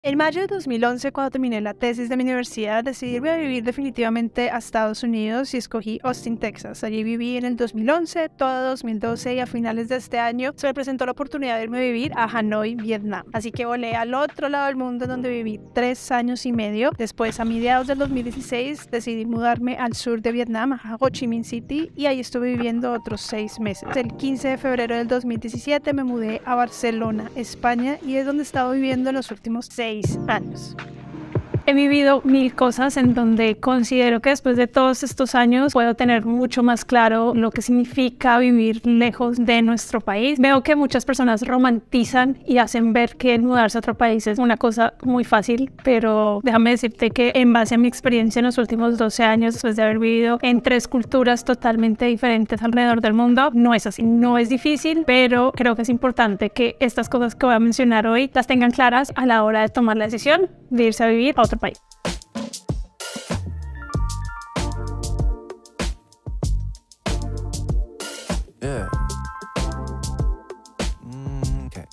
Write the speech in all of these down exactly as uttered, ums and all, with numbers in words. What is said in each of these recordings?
En mayo de dos mil once, cuando terminé la tesis de mi universidad, decidí irme a vivir definitivamente a Estados Unidos y escogí Austin, Texas. Allí viví en el dos mil once, todo dos mil doce y a finales de este año se me presentó la oportunidad de irme a vivir a Hanoi, Vietnam. Así que volé al otro lado del mundo donde viví tres años y medio. Después, a mediados del dos mil dieciséis, decidí mudarme al sur de Vietnam, a Ho Chi Minh City, y ahí estuve viviendo otros seis meses. El quince de febrero del dos mil diecisiete me mudé a Barcelona, España, y es donde he estado viviendo en los últimos seis años. He vivido mil cosas en donde considero que después de todos estos años puedo tener mucho más claro lo que significa vivir lejos de nuestro país. Veo que muchas personas romantizan y hacen ver que mudarse a otro país es una cosa muy fácil, pero déjame decirte que en base a mi experiencia en los últimos doce años, después de haber vivido en tres culturas totalmente diferentes alrededor del mundo, no es así. No es difícil, pero creo que es importante que estas cosas que voy a mencionar hoy las tengan claras a la hora de tomar la decisión de irse a vivir a otro país. Yeah. Mm, okay.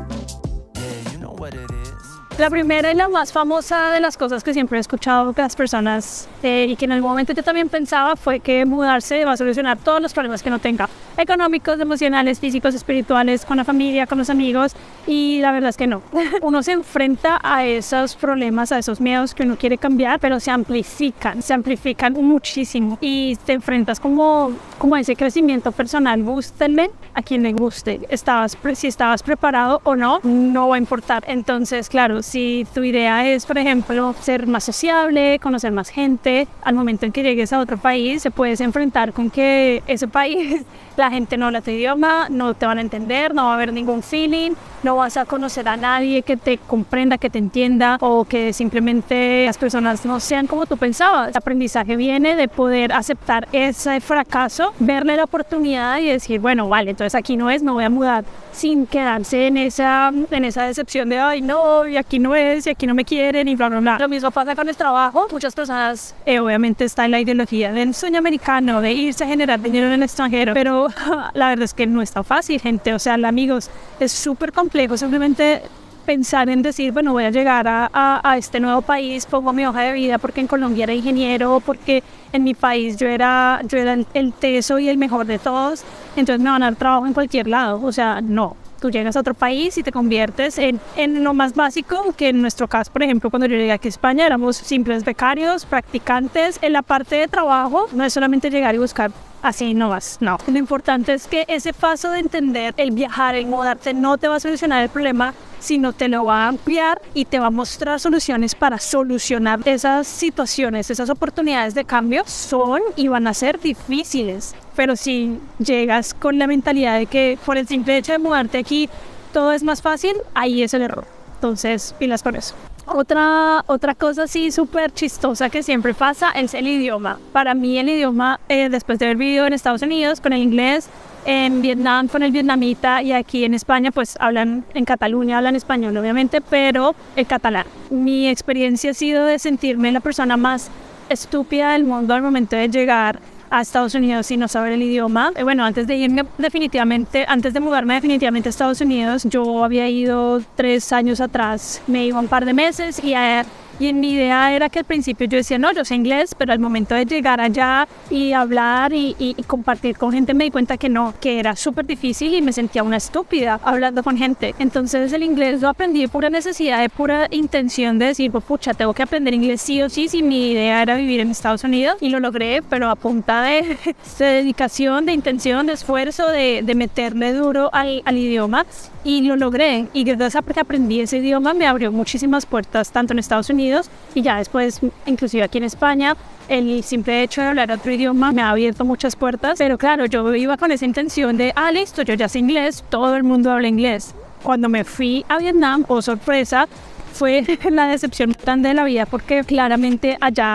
Yeah, you know what it is. La primera y la más famosa de las cosas que siempre he escuchado de las personas eh, y que en algún momento yo también pensaba fue que mudarse va a solucionar todos los problemas que no tenga, económicos, emocionales, físicos, espirituales, con la familia, con los amigos, y la verdad es que no. Uno se enfrenta a esos problemas, a esos miedos que uno quiere cambiar, pero se amplifican, se amplifican muchísimo y te enfrentas como, como a ese crecimiento personal. Gústenle a quien le guste, estabas, si estabas preparado o no, no va a importar. Entonces, claro, si tu idea es, por ejemplo, ser más sociable, conocer más gente, al momento en que llegues a otro país, se puedes enfrentar con que ese país, la gente no habla tu idioma, no te van a entender, no va a haber ningún feeling, no vas a conocer a nadie que te comprenda, que te entienda, o que simplemente las personas no sean como tú pensabas. El aprendizaje viene de poder aceptar ese fracaso, verle la oportunidad y decir, bueno, vale, entonces aquí no es, me voy a mudar, sin quedarse en esa, en esa decepción de, ay, no, y aquí no es, y aquí no me quieren, y bla, bla, bla. Lo mismo pasa con el trabajo. Muchas personas, eh, obviamente está en la ideología del sueño americano, de irse a generar dinero en el extranjero, pero la verdad es que no es tan fácil, gente. O sea, amigos, es súper complejo simplemente pensar en decir, bueno, voy a llegar a, a, a este nuevo país, pongo mi hoja de vida porque en Colombia era ingeniero, porque en mi país yo era, yo era el, el teso y el mejor de todos, entonces me van a dar trabajo en cualquier lado. O sea, no. Tú llegas a otro país y te conviertes en, en lo más básico, que en nuestro caso, por ejemplo, cuando yo llegué aquí a España, éramos simples becarios, practicantes. En la parte de trabajo no es solamente llegar y buscar así no vas, no. Lo importante es que ese paso de entender el viajar, el mudarte, no te va a solucionar el problema, sino te lo va a ampliar y te va a mostrar soluciones para solucionar esas situaciones. Esas oportunidades de cambio son y van a ser difíciles, pero si llegas con la mentalidad de que por el simple hecho de mudarte aquí todo es más fácil, ahí es el error. Entonces, pilas con eso. Otra, otra cosa así súper chistosa que siempre pasa es el idioma. Para mí el idioma, eh, después de haber vivido en Estados Unidos con el inglés, en Vietnam con el vietnamita, y aquí en España pues hablan, en Cataluña hablan español obviamente, pero el catalán. Mi experiencia ha sido de sentirme la persona más estúpida del mundo al momento de llegar a Estados Unidos y no saber el idioma. Eh, bueno, antes de irme definitivamente, antes de mudarme definitivamente a Estados Unidos, yo había ido tres años atrás, me iba un par de meses y a Y en mi idea era que al principio yo decía, no, yo sé inglés, pero al momento de llegar allá y hablar y, y, y compartir con gente me di cuenta que no, que era súper difícil y me sentía una estúpida hablando con gente. Entonces el inglés lo aprendí de pura necesidad, de pura intención de decir, pues, pucha, tengo que aprender inglés sí o sí, si mi idea era vivir en Estados Unidos, y lo logré, pero a punta de, de dedicación, de intención, de esfuerzo, de, de meterle duro al, al idioma. Y lo logré, y gracias a que aprendí ese idioma me abrió muchísimas puertas, tanto en Estados Unidos y ya después, inclusive aquí en España. El simple hecho de hablar otro idioma me ha abierto muchas puertas, pero claro, yo iba con esa intención de, ah, listo, yo ya sé inglés, todo el mundo habla inglés. Cuando me fui a Vietnam, oh sorpresa, fue la decepción tan de la vida, porque claramente allá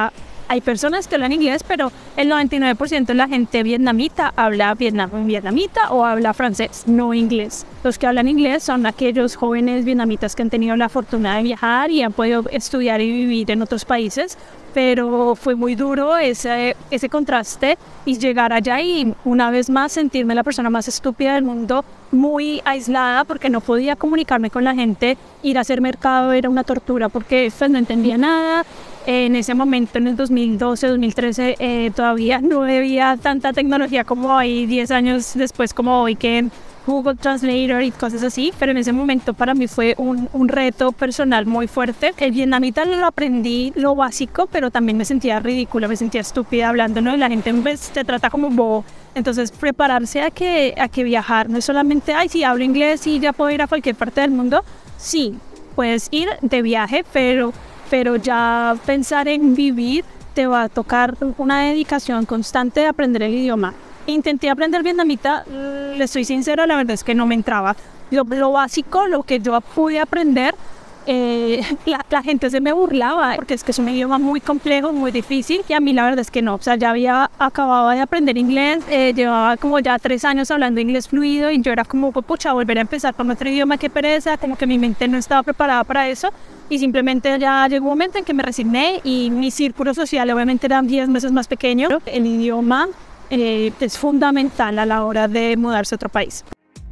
Hay personas que hablan inglés, pero el noventa y nueve por ciento de la gente vietnamita habla vietnam vietnamita o habla francés, no inglés. Los que hablan inglés son aquellos jóvenes vietnamitas que han tenido la fortuna de viajar y han podido estudiar y vivir en otros países, pero fue muy duro ese, ese contraste y llegar allá y una vez más sentirme la persona más estúpida del mundo, muy aislada porque no podía comunicarme con la gente. Ir a hacer mercado era una tortura porque pues, no entendía nada. En ese momento, en el dos mil doce, dos mil trece, eh, todavía no había tanta tecnología como hoy, diez años después como hoy, que Google Translator y cosas así, pero en ese momento para mí fue un, un reto personal muy fuerte. El vietnamita lo aprendí lo básico, pero también me sentía ridícula, me sentía estúpida hablando, ¿no? La gente pues, te trata como un bobo. Entonces, prepararse a que, a que viajar no es solamente, ay, sí, hablo inglés y ya puedo ir a cualquier parte del mundo. Sí, puedes ir de viaje, pero, pero ya pensar en vivir te va a tocar una dedicación constante de aprender el idioma. Intenté aprender vietnamita, le soy sincera, la verdad es que no me entraba. Lo, lo básico, lo que yo pude aprender, eh, la, la gente se me burlaba, porque es que es un idioma muy complejo, muy difícil, y a mí la verdad es que no. O sea, ya había acabado de aprender inglés, eh, llevaba como ya tres años hablando inglés fluido, y yo era como, pucha, volver a empezar con otro idioma, qué pereza, como que mi mente no estaba preparada para eso. Y simplemente ya llegó un momento en que me resigné, y mi círculo social obviamente era diez veces más pequeño. El idioma Eh, es fundamental a la hora de mudarse a otro país.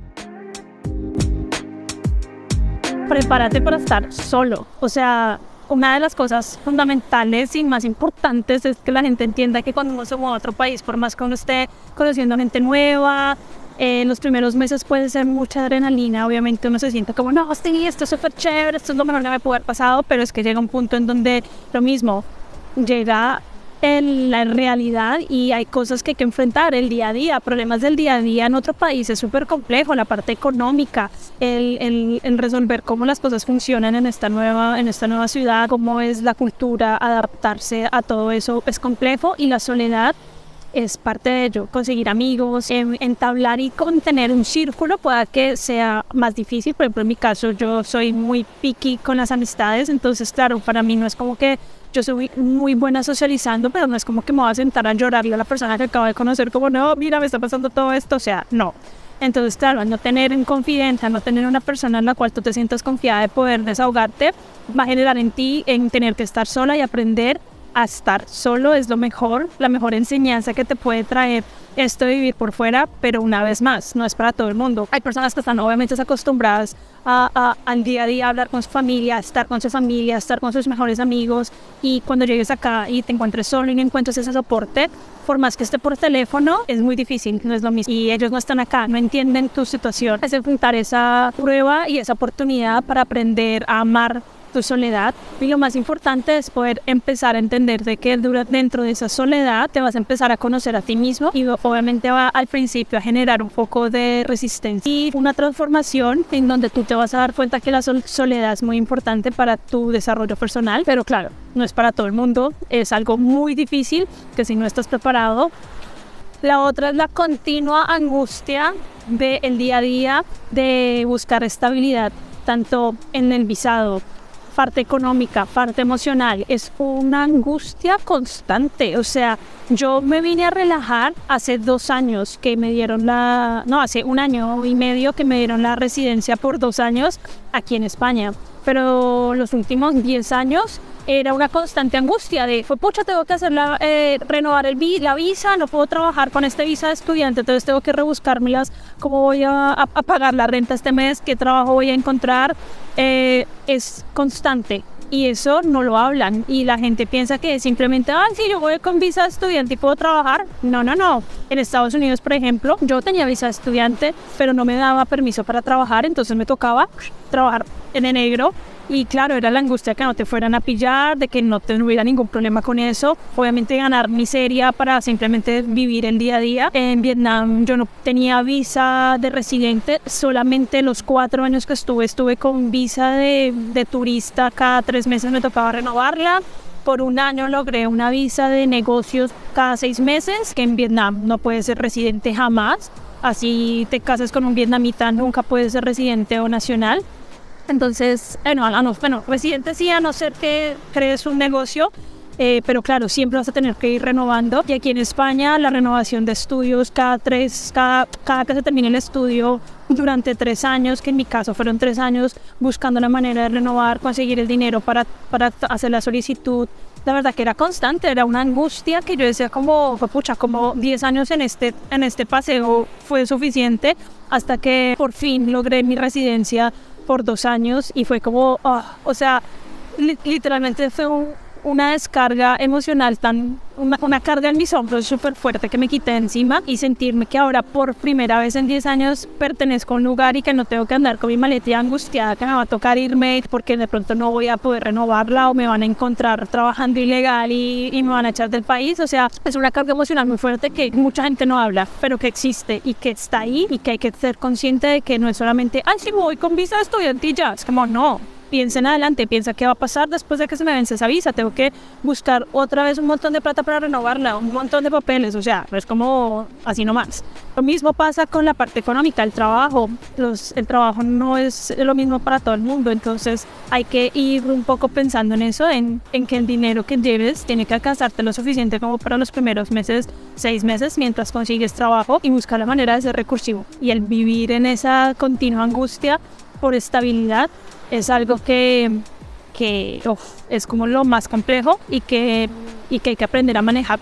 Prepárate para estar solo. O sea, una de las cosas fundamentales y más importantes es que la gente entienda que cuando uno se muda a otro país, por más que uno esté conociendo gente nueva, eh, en los primeros meses puede ser mucha adrenalina. Obviamente uno se siente como, no, sí, esto es súper chévere, esto es lo mejor que me puede haber pasado, pero es que llega un punto en donde lo mismo llega en la realidad y hay cosas que hay que enfrentar el día a día, problemas del día a día en otro país es súper complejo, la parte económica, el, el, el resolver cómo las cosas funcionan en esta, nueva, en esta nueva ciudad, cómo es la cultura, adaptarse a todo eso es complejo y la soledad es parte de ello. Conseguir amigos, en, entablar y contener un círculo pueda que sea más difícil. Por ejemplo, en mi caso yo soy muy picky con las amistades, entonces claro, para mí no es como que yo soy muy buena socializando, pero no es como que me voy a sentar a llorarle a la persona que acabo de conocer como, no, mira, me está pasando todo esto, o sea, no. Entonces, claro, no tener en confianza, no tener una persona en la cual tú te sientas confiada de poder desahogarte, va a generar en ti en tener que estar sola y aprender a estar solo es lo mejor, la mejor enseñanza que te puede traer esto de vivir por fuera, pero una vez más, no es para todo el mundo. Hay personas que están obviamente acostumbradas a, a, al día a día a hablar con su familia, a estar con su familia, a estar con sus mejores amigos, y cuando llegues acá y te encuentres solo y no encuentres ese soporte, por más que esté por teléfono, es muy difícil, no es lo mismo. Y ellos no están acá, no entienden tu situación. Es enfrentar esa prueba y esa oportunidad para aprender a amar tu soledad, y lo más importante es poder empezar a entender de que dentro de esa soledad te vas a empezar a conocer a ti mismo y obviamente va al principio a generar un poco de resistencia y una transformación en donde tú te vas a dar cuenta que la soledad es muy importante para tu desarrollo personal, pero claro, no es para todo el mundo, es algo muy difícil que si no estás preparado. La otra es la continua angustia del día a día de buscar estabilidad, tanto en el visado, parte económica, parte emocional, es una angustia constante. O sea, yo me vine a relajar hace dos años que me dieron la, no, hace un año y medio que me dieron la residencia por dos años aquí en España, pero los últimos diez años era una constante angustia de, fue pucha, tengo que hacer la, eh, renovar el vi la visa, no puedo trabajar con este visa de estudiante, entonces tengo que rebuscármelas, cómo voy a, a, a pagar la renta este mes, qué trabajo voy a encontrar, eh, es constante. Y eso no lo hablan y la gente piensa que simplemente, ay, sí, yo voy con visa de estudiante y puedo trabajar. No, no, no. En Estados Unidos, por ejemplo, yo tenía visa de estudiante, pero no me daba permiso para trabajar, entonces me tocaba trabajar en el negro. Y claro, era la angustia que no te fueran a pillar, de que no, te, no hubiera ningún problema con eso. Obviamente ganar miseria para simplemente vivir el día a día. En Vietnam yo no tenía visa de residente, solamente los cuatro años que estuve, estuve con visa de, de turista, cada tres meses me tocaba renovarla. Por un año logré una visa de negocios cada seis meses, que en Vietnam no puedes ser residente jamás. Así te cases con un vietnamita, nunca puedes ser residente o nacional. Entonces, bueno, no, bueno, residente sí, a no ser que crees un negocio, eh, pero claro, siempre vas a tener que ir renovando. Y aquí en España la renovación de estudios cada tres, cada, cada que se termine el estudio durante tres años, que en mi caso fueron tres años, buscando una manera de renovar, conseguir el dinero para, para hacer la solicitud. La verdad que era constante, era una angustia que yo decía como, pucha, como diez años en este, en este paseo fue suficiente, hasta que por fin logré mi residencia por dos años y fue como, oh, o sea, li literalmente fue un, una descarga emocional tan, una, una carga en mis hombros súper fuerte que me quité encima, y sentirme que ahora por primera vez en diez años pertenezco a un lugar y que no tengo que andar con mi maleta angustiada que me va a tocar irme porque de pronto no voy a poder renovarla o me van a encontrar trabajando ilegal y, y me van a echar del país. O sea, es una carga emocional muy fuerte que mucha gente no habla, pero que existe y que está ahí, y que hay que ser consciente de que no es solamente, ay, si voy con visa de estudiante y ya, es como no. Piensa en adelante, piensa qué va a pasar después de que se me vence esa visa. Tengo que buscar otra vez un montón de plata para renovarla, un montón de papeles, o sea, no es como así nomás. Lo mismo pasa con la parte económica, el trabajo. Los, el trabajo no es lo mismo para todo el mundo, entonces hay que ir un poco pensando en eso, en, en que el dinero que lleves tiene que alcanzarte lo suficiente como para los primeros meses, seis meses, mientras consigues trabajo, y buscar la manera de ser recursivo. Y el vivir en esa continua angustia por estabilidad es algo que, que uf, es como lo más complejo y que, y que hay que aprender a manejar.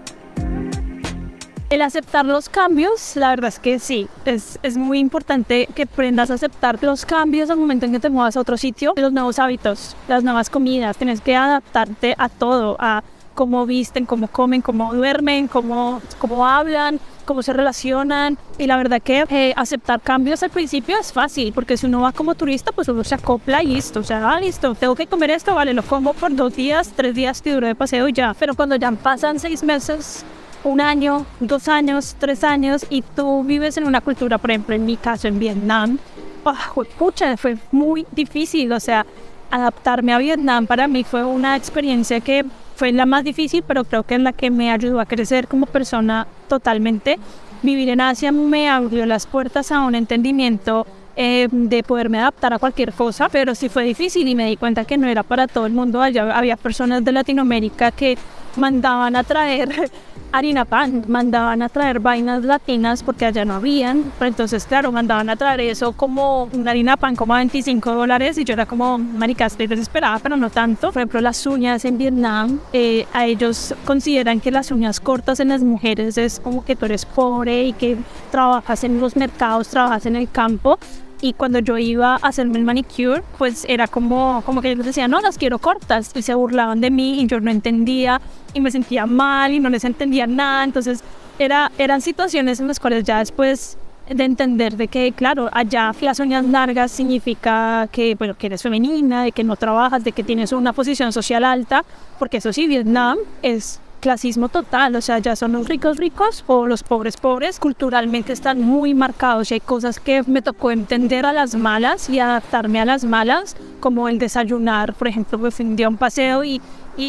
El aceptar los cambios, la verdad es que sí, es, es muy importante que aprendas a aceptar los cambios al momento en que te muevas a otro sitio, los nuevos hábitos, las nuevas comidas. Tienes que adaptarte a todo, a cómo visten, cómo comen, cómo duermen, cómo, cómo hablan, cómo se relacionan. Y la verdad que eh, aceptar cambios al principio es fácil, porque si uno va como turista, pues uno se acopla y listo. O sea, ah, listo, tengo que comer esto, vale, lo como por dos días, tres días que duro de paseo y ya. Pero cuando ya pasan seis meses, un año, dos años, tres años, y tú vives en una cultura, por ejemplo, en mi caso, en Vietnam, oh, pucha, fue muy difícil. O sea, adaptarme a Vietnam para mí fue una experiencia que fue la más difícil, pero creo que es la que me ayudó a crecer como persona totalmente. Vivir en Asia me abrió las puertas a un entendimiento eh, de poderme adaptar a cualquier cosa, pero sí fue difícil y me di cuenta que no era para todo el mundo. Allá había personas de Latinoamérica que mandaban a traer harina pan, mandaban a traer vainas latinas porque allá no habían, pero entonces claro, mandaban a traer eso como una harina pan como a veinticinco dólares, y yo era como, marica, estoy desesperada, pero no tanto. Por ejemplo, las uñas en Vietnam, eh, a ellos consideran que las uñas cortas en las mujeres es como que tú eres pobre y que trabajas en los mercados, trabajas en el campo. Y cuando yo iba a hacerme el manicure, pues era como, como que ellos decían, no, las quiero cortas, y se burlaban de mí y yo no entendía y me sentía mal y no les entendía nada. Entonces era, eran situaciones en las cuales ya después de entender de que, claro, allá las uñas largas significa que, bueno, que eres femenina, de que no trabajas, de que tienes una posición social alta, porque eso sí, Vietnam es clasismo total. O sea, ya son los ricos ricos o los pobres pobres. Culturalmente están muy marcados y hay cosas que me tocó entender a las malas y adaptarme a las malas, como el desayunar. Por ejemplo, me fui un día a un paseo y,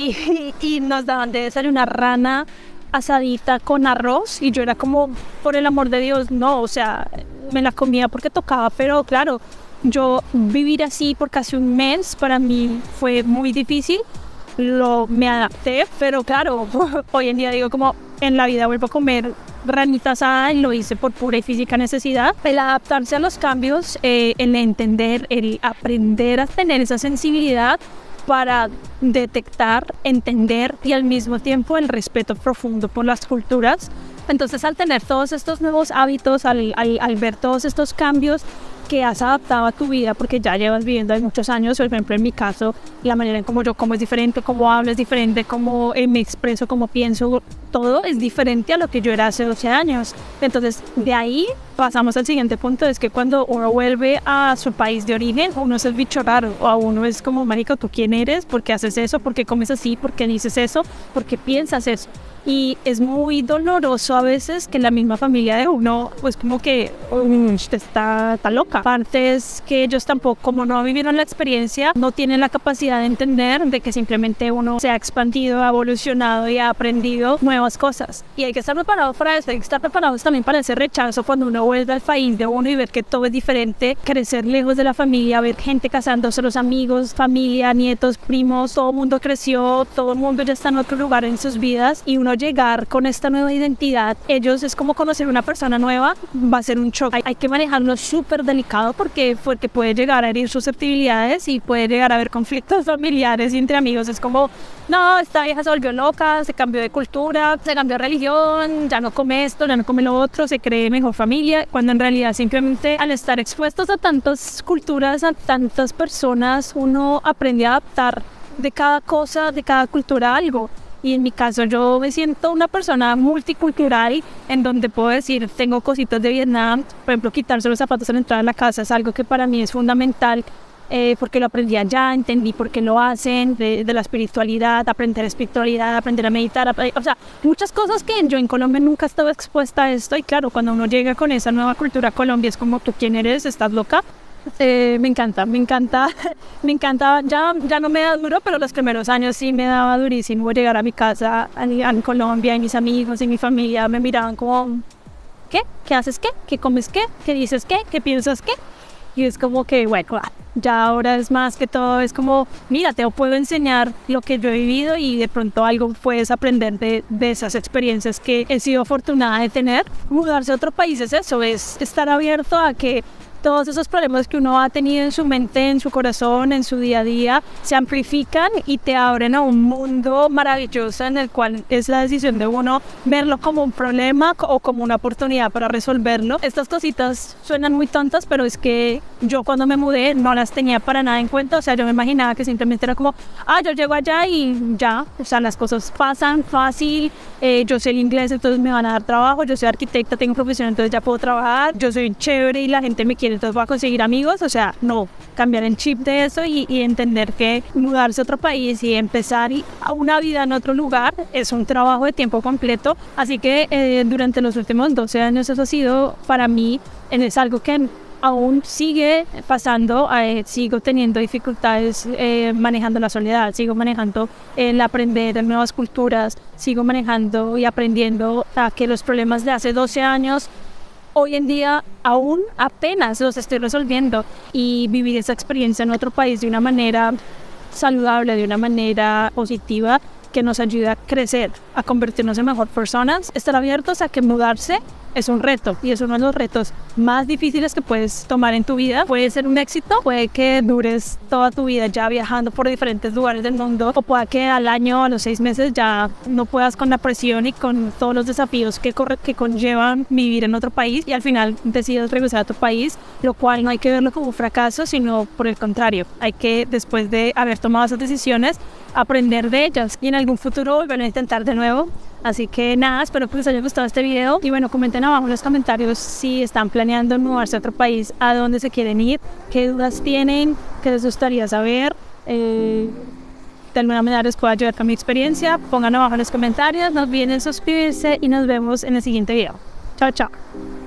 y, y nos daban de desayunar rana asadita con arroz, y yo era como, por el amor de Dios, no, o sea, me la comía porque tocaba. Pero claro, yo vivir así por casi un mes para mí fue muy difícil. Lo, me adapté, pero claro, hoy en día digo como, en la vida vuelvo a comer ranita asada, y lo hice por pura y física necesidad. El adaptarse a los cambios, eh, el entender, el aprender a tener esa sensibilidad para detectar, entender y al mismo tiempo el respeto profundo por las culturas. Entonces, al tener todos estos nuevos hábitos, al, al, al ver todos estos cambios que has adaptado a tu vida, porque ya llevas viviendo ahí muchos años, por ejemplo en mi caso, la manera en cómo yo como es diferente, cómo hablo es diferente, cómo eh, me expreso, cómo pienso, todo es diferente a lo que yo era hace doce años. Entonces, de ahí pasamos al siguiente punto, es que cuando uno vuelve a su país de origen, uno es el bicho raro, o a uno es como, marico, ¿tú quién eres? ¿Por qué haces eso? ¿Por qué comes así? ¿Por qué dices eso? ¿Por qué piensas eso? Y es muy doloroso a veces que la misma familia de uno, pues como que um, está, está loca. Aparte es que ellos tampoco, como no vivieron la experiencia, no tienen la capacidad de entender de que simplemente uno se ha expandido, ha evolucionado y ha aprendido nuevas cosas. Y hay que estar preparados para eso, hay que estar preparados también para ese rechazo cuando uno vuelve al país de uno y ver que todo es diferente, crecer lejos de la familia, ver gente casándose, los amigos, familia, nietos, primos, todo el mundo creció, todo el mundo ya está en otro lugar en sus vidas y uno llegar con esta nueva identidad, ellos es como conocer una persona nueva, va a ser un shock. Hay, hay que manejarlo súper delicado porque, porque puede llegar a herir susceptibilidades y puede llegar a haber conflictos familiares y entre amigos. Es como, no, esta vieja se volvió loca, se cambió de cultura, se cambió de religión, ya no come esto, ya no come lo otro, se cree mejor familia, cuando en realidad simplemente al estar expuestos a tantas culturas, a tantas personas, uno aprende a adaptar de cada cosa, de cada cultura algo. Y en mi caso yo me siento una persona multicultural en donde puedo decir, tengo cositas de Vietnam, por ejemplo, quitarse los zapatos al entrar a la casa es algo que para mí es fundamental, eh, porque lo aprendí allá, entendí por qué lo hacen, de, de la espiritualidad, aprender espiritualidad, aprender a meditar, a, o sea, muchas cosas que yo en Colombia nunca he estado expuesta a esto y claro, cuando uno llega con esa nueva cultura a Colombia es como, ¿tú quién eres? ¿Estás loca? Eh, me encanta, me encanta, me encanta, ya, ya no me da duro, pero los primeros años sí me daba durísimo llegar a mi casa en Colombia y mis amigos y mi familia me miraban como, ¿qué? ¿Qué haces qué? ¿Qué comes qué? ¿Qué dices qué? ¿Qué piensas qué? Y es como que, bueno, ya ahora es más que todo, es como, mira, te puedo enseñar lo que yo he vivido y de pronto algo puedes aprender de, de esas experiencias que he sido afortunada de tener. Mudarse a otro país es eso, es estar abierto a que todos esos problemas que uno ha tenido en su mente, en su corazón, en su día a día, se amplifican y te abren a un mundo maravilloso en el cual es la decisión de uno verlo como un problema o como una oportunidad para resolverlo. Estas cositas suenan muy tontas, pero es que yo cuando me mudé no las tenía para nada en cuenta. O sea, yo me imaginaba que simplemente era como, ah, yo llego allá y ya, o sea, las cosas pasan fácil, eh, yo sé el inglés, entonces me van a dar trabajo, yo soy arquitecta, tengo profesión, entonces ya puedo trabajar, yo soy chévere y la gente me quiere, entonces voy a conseguir amigos. O sea, no, cambiar el chip de eso y, y entender que mudarse a otro país y empezar a una vida en otro lugar es un trabajo de tiempo completo. Así que eh, durante los últimos doce años eso ha sido para mí, es algo que aún sigue pasando, eh, sigo teniendo dificultades eh, manejando la soledad, sigo manejando el aprender nuevas culturas, sigo manejando y aprendiendo a que los problemas de hace doce años hoy en día aún apenas los estoy resolviendo, y vivir esa experiencia en otro país de una manera saludable, de una manera positiva, que nos ayuda a crecer, a convertirnos en mejor personas, estar abiertos a que mudarse es un reto y es uno de los retos más difíciles que puedes tomar en tu vida. Puede ser un éxito, puede que dures toda tu vida ya viajando por diferentes lugares del mundo, o puede que al año, a los seis meses ya no puedas con la presión y con todos los desafíos que, corre, que conllevan vivir en otro país y al final decidas regresar a tu país, lo cual no hay que verlo como un fracaso, sino por el contrario, hay que, después de haber tomado esas decisiones, aprender de ellas y en algún futuro volver a intentar de nuevo. Así que nada, espero que les haya gustado este video y bueno, comenten abajo en los comentarios si están planeando mudarse a otro país, a dónde se quieren ir, qué dudas tienen, qué les gustaría saber, eh, de alguna manera les puedo ayudar con mi experiencia. Pongan abajo en los comentarios, no olviden suscribirse y nos vemos en el siguiente video. Chao, chao.